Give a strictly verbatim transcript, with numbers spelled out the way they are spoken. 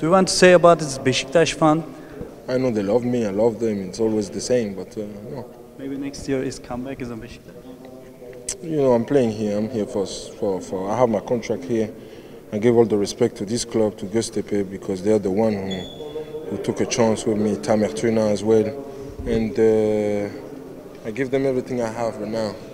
Do you want to say about this Beşiktaş fan? I know they love me, I love them, it's always the same, but uh, no. Maybe next year his comeback is in Beşiktaş. You know, I'm playing here, I'm here for, for, for I have my contract here. I give all the respect to this club, to Göztepe, because they're the one who, who took a chance with me, Tamer Tuna as well. And uh, I give them everything I have right now.